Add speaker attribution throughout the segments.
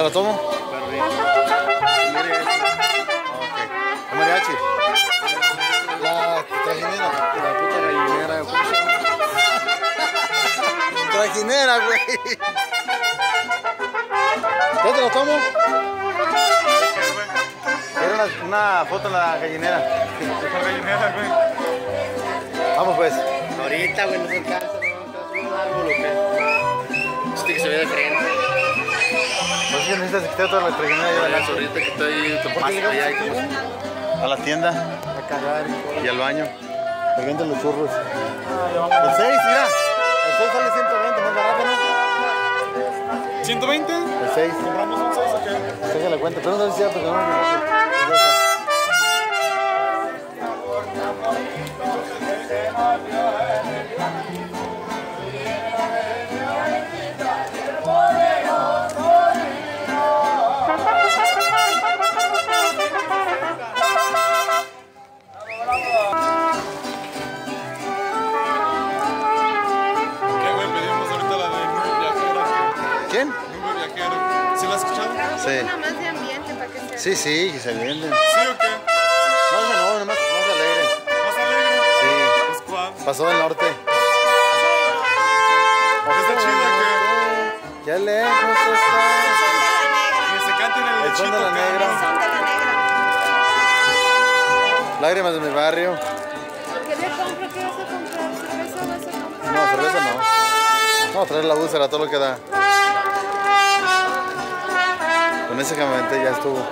Speaker 1: ¿Te lo tomo? Ok. ¿El mariachi? La trajinera.
Speaker 2: La puta gallinera.
Speaker 1: Trajinera, güey. ¿Ya te lo tomo? Era una foto en la gallinera. Vamos pues.
Speaker 2: Ahorita, güey, no se alcanza, no un árbol, ¿o qué? Este que se ve de frente.
Speaker 1: Pues es que necesitas quitar toda la trajinera y
Speaker 2: La zorrita que está ahí, más allá y como...
Speaker 1: a la tienda
Speaker 2: A cagar
Speaker 1: y al baño. Me venden los churros. El 6, mira. El 6 sale 120, más barato, ¿no?
Speaker 3: ¿120?
Speaker 1: El 6.
Speaker 3: ¿Compramos un 6 o qué?
Speaker 1: Deja la cuenta, pero no sé si es cierto que no. ¿Quién?
Speaker 3: Nube Viajero. ¿Sí la has escuchado?
Speaker 1: Sí.
Speaker 4: Una más de ambiente para que sea.
Speaker 1: Sí, sí, se venden.
Speaker 3: ¿Sí o qué?
Speaker 1: No, nomás más alegre.
Speaker 3: ¿Más alegre?
Speaker 1: Sí.
Speaker 3: Pues cuál.
Speaker 1: Pasó del norte.
Speaker 3: ¿Está chido que
Speaker 1: Qué lejos está.
Speaker 3: se cante en el
Speaker 1: El son de la
Speaker 3: lechito,
Speaker 1: negra.
Speaker 4: Son de la negra.
Speaker 1: Lágrimas de mi barrio.
Speaker 4: ¿Qué le compro? ¿Qué vas a comprar? ¿Cerveza vas a comprar?
Speaker 1: No, cerveza no. Vamos a traer la úlcera, todo lo que da. Con ese que me aventé ya estuvo.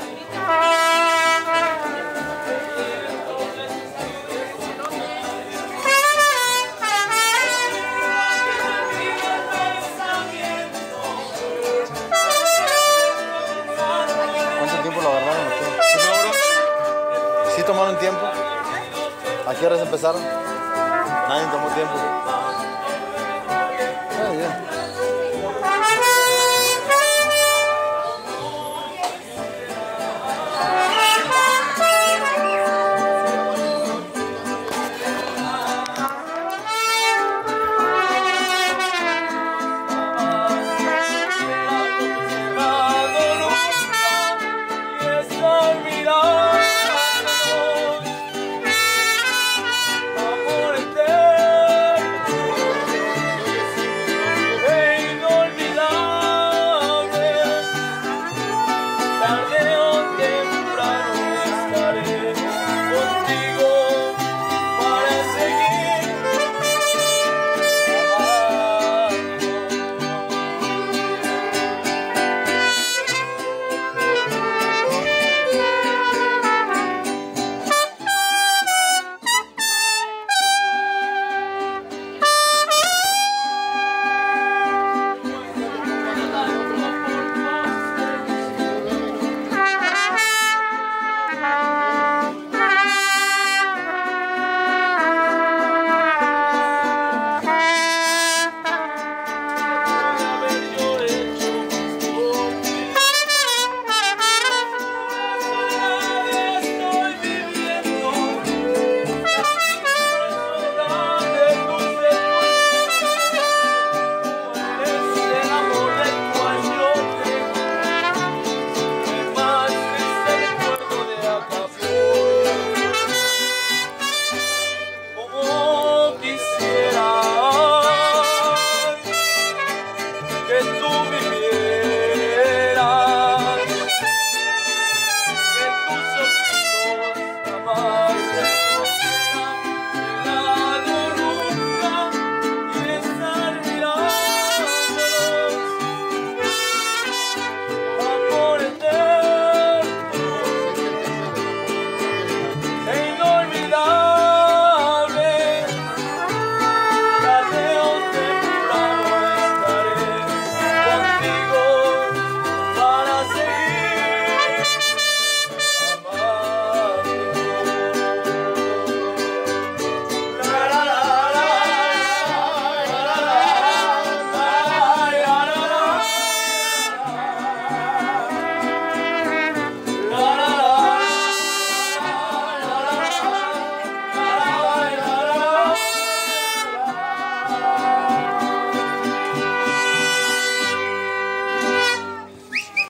Speaker 1: ¿Cuánto tiempo lo agarraron o qué?
Speaker 3: ¿Una hora?
Speaker 1: ¿Sí tomaron tiempo? ¿A qué horas empezaron? Nadie tomó tiempo. Ah, ya.